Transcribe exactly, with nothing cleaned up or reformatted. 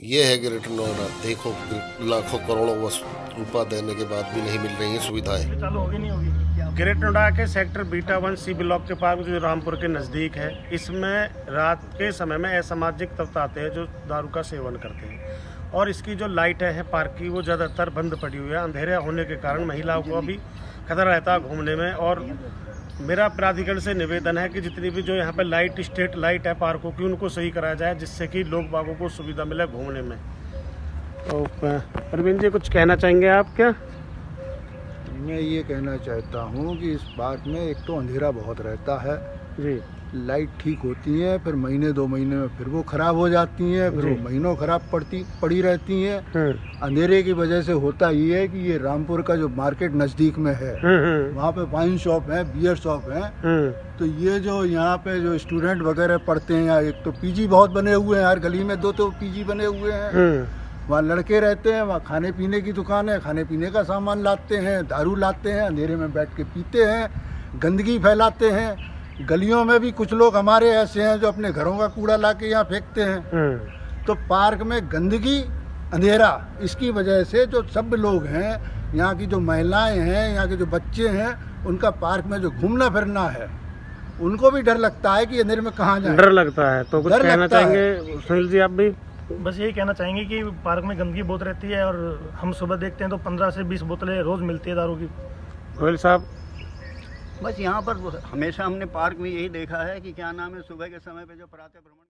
ये है ग्रेटर नोएडा। देखो लाखों करोड़ों रुपया देने के बाद भी नहीं मिल रही है सुविधाएं। चालू होगी नहीं होगी। ग्रेटर नोएडा के sector beta one C block के पास जो रामपुर के नज़दीक है, इसमें रात के समय में असामाजिक तत्व आते हैं जो दारू का सेवन करते हैं, और इसकी जो लाइट है पार्क की वो ज़्यादातर बंद पड़ी हुई है। अंधेरा होने के कारण महिलाओं को भी खतरा रहता है घूमने में। और मेरा प्राधिकरण से निवेदन है कि जितनी भी जो यहाँ पे लाइट स्ट्रीट लाइट है पार्कों की, उनको सही कराया जाए, जिससे कि लोग बागों को सुविधा मिले घूमने में। तो प्रवीण जी कुछ कहना चाहेंगे आप? क्या मैं ये कहना चाहता हूँ कि इस पार्क में एक तो अंधेरा बहुत रहता है जी, लाइट ठीक होती है, फिर महीने दो महीने में फिर वो खराब हो जाती हैं, फिर वो महीनों खराब पड़ती पड़ी रहती हैं। अंधेरे की वजह से होता ये है कि ये रामपुर का जो मार्केट नज़दीक में है, वहाँ पे वाइन शॉप है, बियर शॉप है, तो ये जो यहाँ पे जो स्टूडेंट वगैरह पढ़ते हैं, या एक तो पीजी बहुत बने हुए हैं, हर गली में दो तो पीजी बने हुए हैं, वहाँ लड़के रहते हैं, वहाँ खाने पीने की दुकान है, खाने पीने का सामान लाते हैं, दारू लाते हैं, अंधेरे में बैठ के पीते हैं, गंदगी फैलाते हैं। गलियों में भी कुछ लोग हमारे ऐसे हैं जो अपने घरों का कूड़ा ला के यहाँ फेंकते हैं। तो पार्क में गंदगी, अंधेरा, इसकी वजह से जो सब लोग हैं, यहाँ की जो महिलाएं हैं, यहाँ के जो बच्चे हैं, उनका पार्क में जो घूमना फिरना है, उनको भी डर लगता है कि अंधेरे में कहाँ जाए, डर लगता है। तो कुछ कहना चाहेंगे सुनील जी आप भी? बस यही कहना चाहेंगे कि पार्क में गंदगी बहुत रहती है, और हम सुबह देखते हैं तो पंद्रह से बीस बोतलें रोज मिलती है दारू की। गोयल साहब? बस यहाँ पर हमेशा हमने पार्क में यही देखा है कि क्या नाम है, सुबह के समय पे जो प्रातः भ्रमण